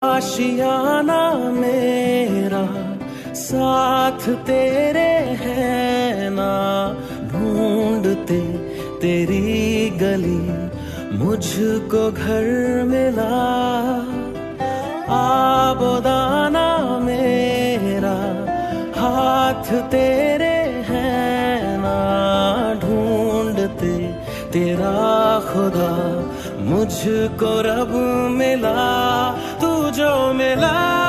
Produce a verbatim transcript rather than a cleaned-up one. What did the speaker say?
आशियाना मेरा साथ तेरे है ना, ढूंढते तेरी गली मुझको घर मिला। आबोदाना मेरा हाथ तेरे है ना, ढूंढते तेरा खुदा मुझको रब मिला। तू जो मिला